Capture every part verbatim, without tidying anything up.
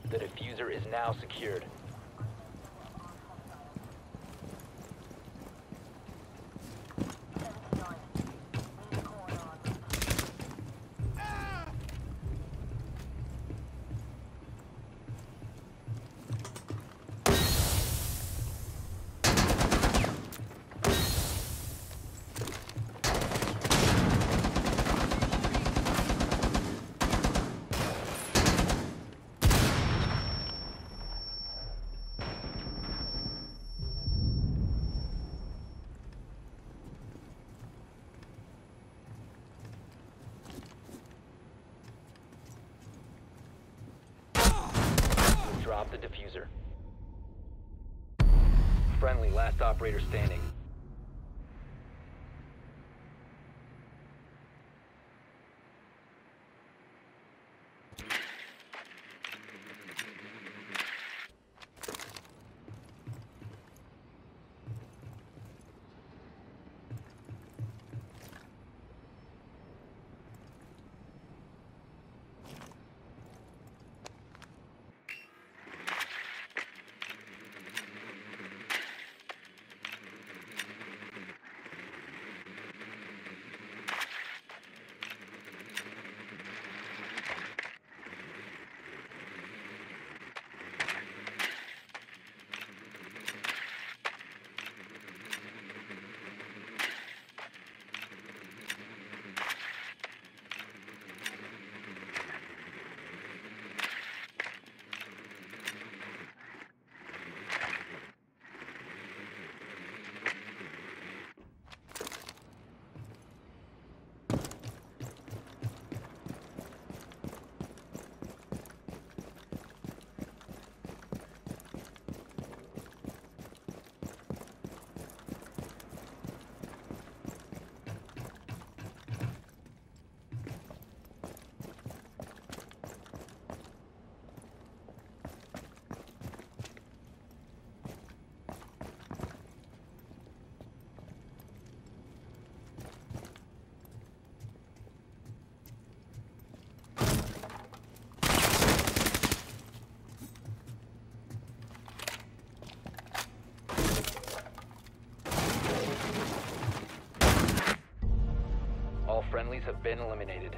The diffuser is now secured. Drop the diffuser. Friendly, last operator standing. All friendlies have been eliminated.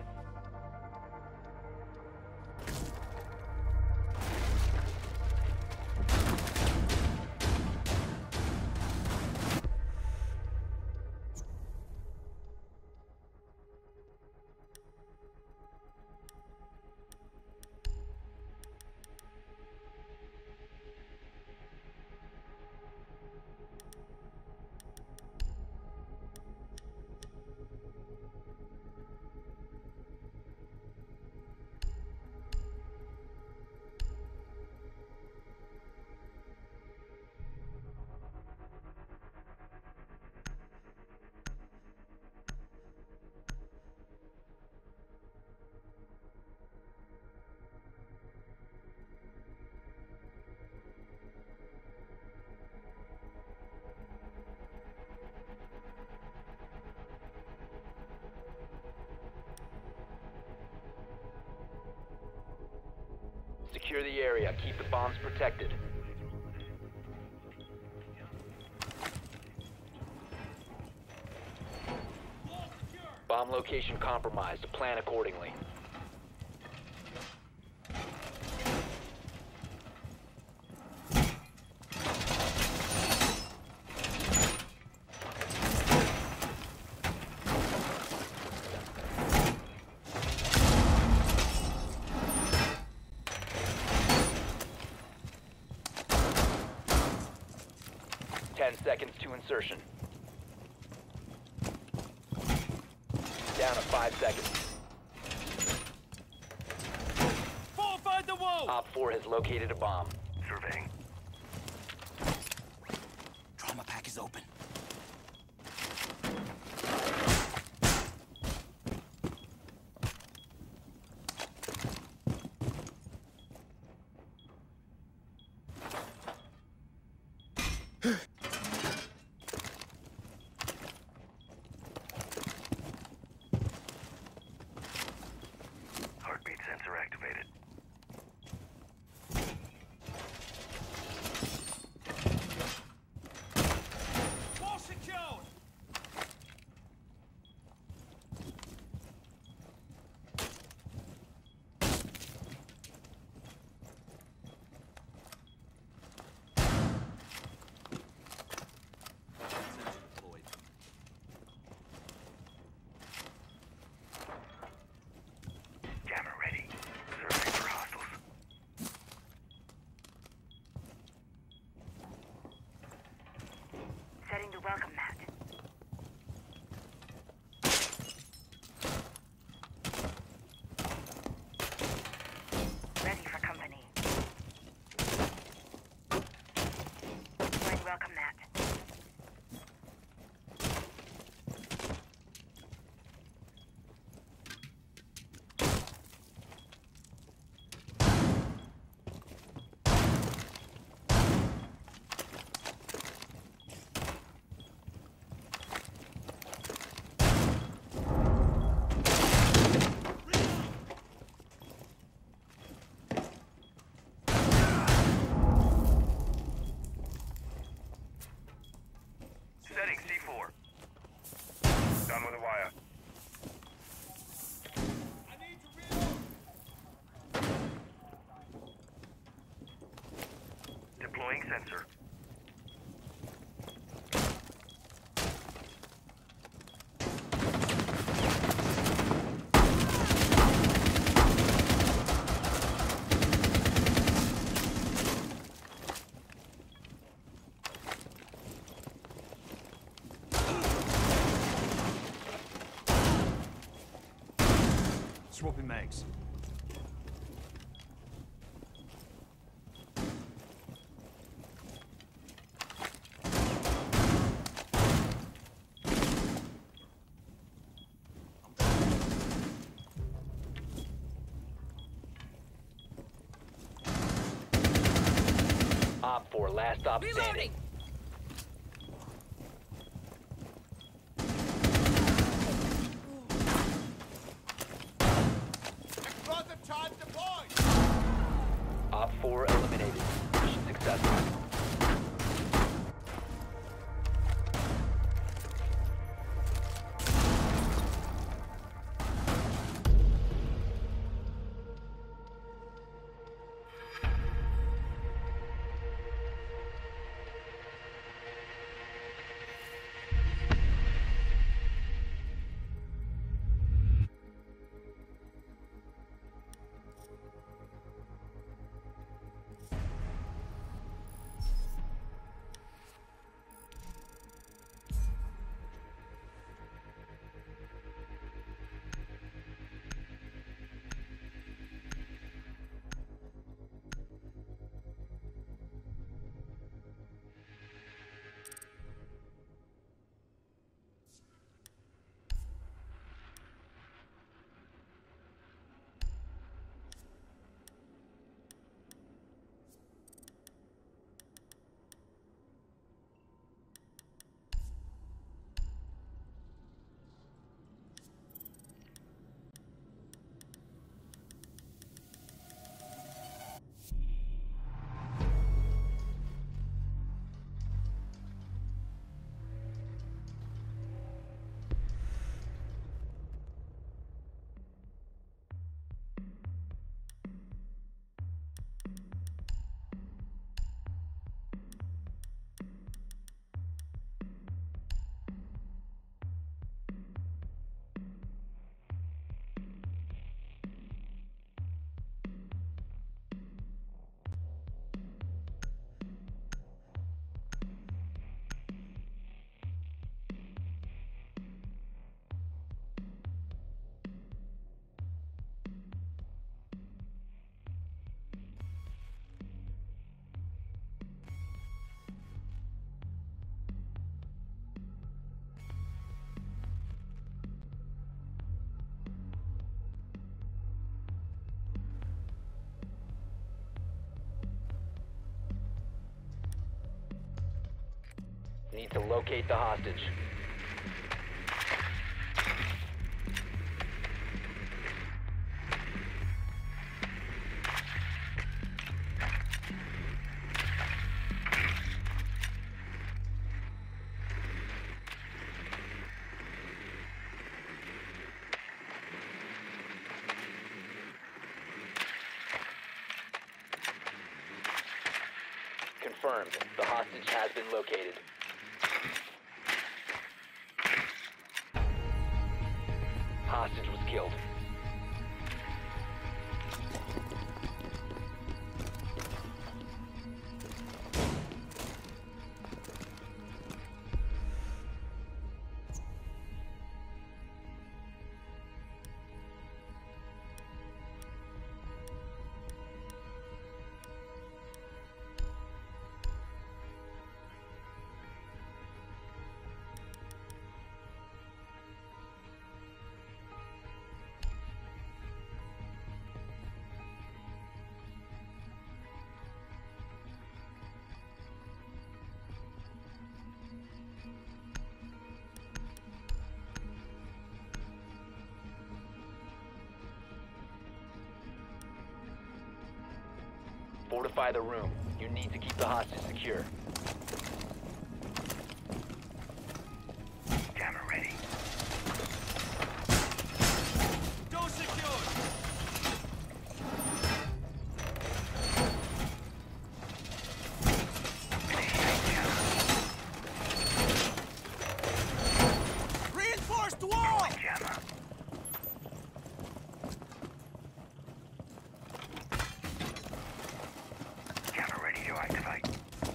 Secure the area. Keep the bombs protected. Bomb location compromised. Plan accordingly. Ten seconds to insertion. Down to five seconds. Fortify the wall! Op four has located a bomb. Surveying. Trauma pack is open. Heartbeat sensor activated. Ready for company. I'd welcome that. Setting C four. Done with the wire. I need to reload. Deploying sensor. Swapping mags. Op four, last stop standing. Explosive charge deployed! Op four eliminated. Mission successful. Need to locate the hostage. Confirmed. The hostage has been located. Hostage was killed. Fortify the room. You need to keep the hostage secure. Camera ready. Door secured. Reinforced wall. Camera. Camera ready to activate.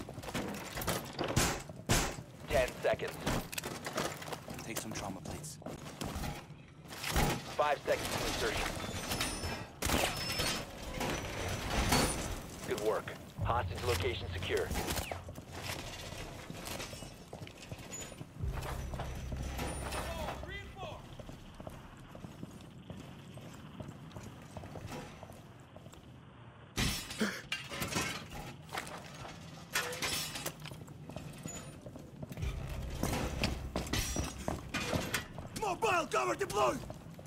Ten seconds. Take some trauma plates. Five seconds to insertion. Good work. Hostage location secure. Mobile cover deployed.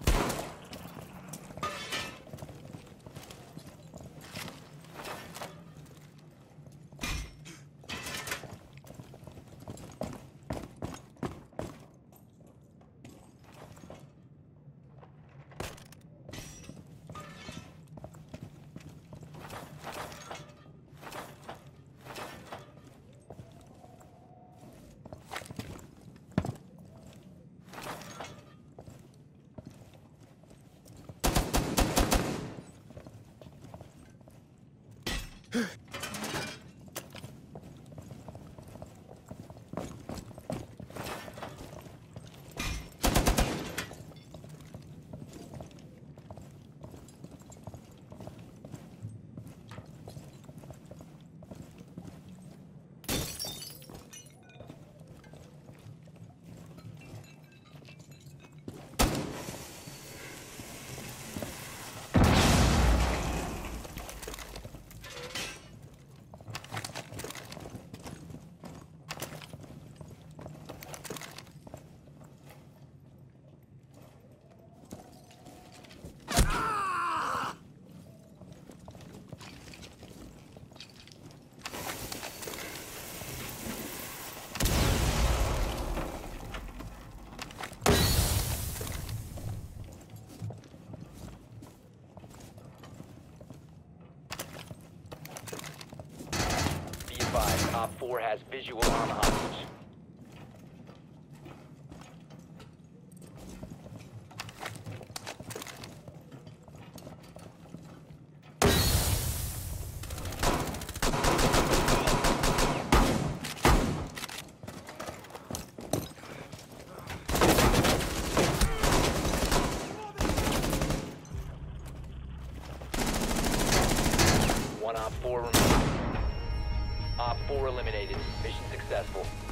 Op four has visual on the hostage. One Op four remaining. Op four eliminated. Mission successful.